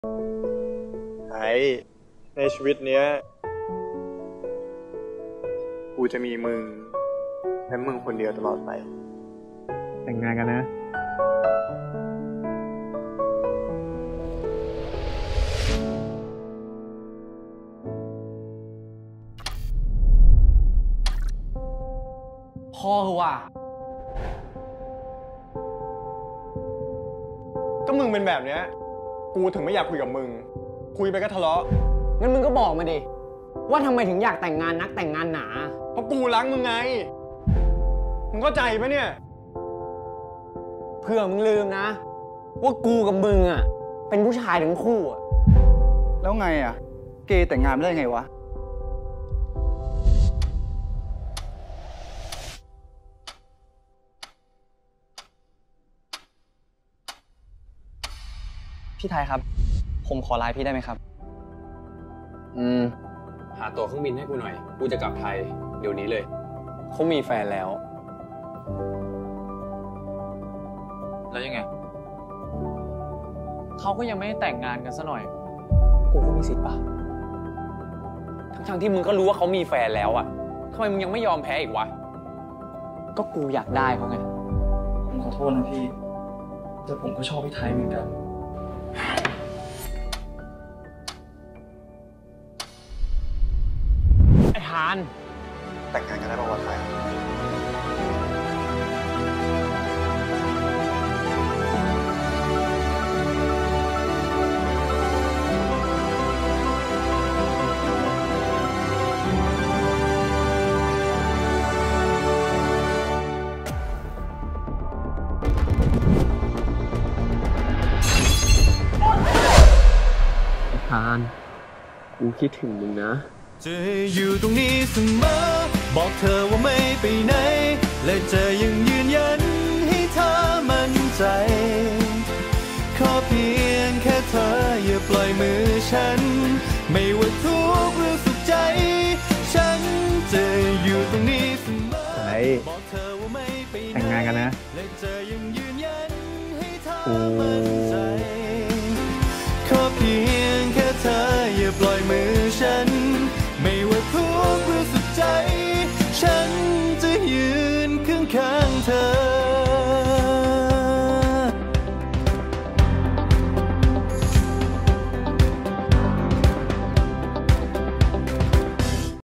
ในชีวิตเนี้ยกูจะมีมึงและมึงคนเดียวตลอดไปแต่งงานกันนะพ่อว่ะก็มึงเป็นแบบเนี้ยกูถึงไม่อยากคุยกับมึงคุยไปก็ทะเลาะงั้นมึงก็บอกมาดิว่าทำไมถึงอยากแต่งงานนักแต่งงานหนาเพราะกูรักมึงไงมึงเข้าใจปะเนี่ยเพื่อมึงลืมนะว่ากูกับมึงอ่ะเป็นผู้ชายทั้งคู่อ่ะแล้วไงอ่ะเกย์แต่งงานไม่ได้ไงวะพี่ไทยครับผมขอไลน์พี่ได้ไหมครับหาตั๋วเครื่องบินให้กูหน่อยกูจะกลับไทยเดี๋ยวนี้เลยเขามีแฟนแล้วแล้วยังไงเขาก็ยังไม่ได้แต่งงานกันซะหน่อยกูก็มีสิทธิ์ป่ะทั้งที่มึงก็รู้ว่าเขามีแฟนแล้วอ่ะทำไมมึงยังไม่ยอมแพ้อีกวะก็กูอยากได้เขาไงผมขอโทษนะพี่แต่ผมก็ชอบพี่ไทยเหมือนกันไอ้ฮานแต่งงานกันได้ป่าววะไทยฮานกูคิดถึงมึงนะจะอยู่ตรงนี้เสมอบอกเธอว่าไม่ไปไหนและจะยังยืนยันให้เธอมั่นใจขอเพียงแค่เธออย่าปล่อยมือฉันไม่ว่าทุกข์หรือสุขใจฉันจะอยู่ตรงนี้เสมอบอกเธอว่าไม่ไปไหนแต่งงานกันนะและจะยังยืนยันให้เธอมั่นใจ